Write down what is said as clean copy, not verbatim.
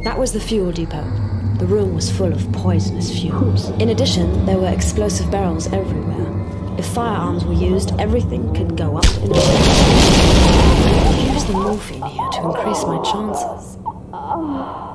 That was the fuel depot. The room was full of poisonous fumes. In addition, there were explosive barrels everywhere. If firearms were used, everything could go up in flames. I could use the morphine here to increase my chances.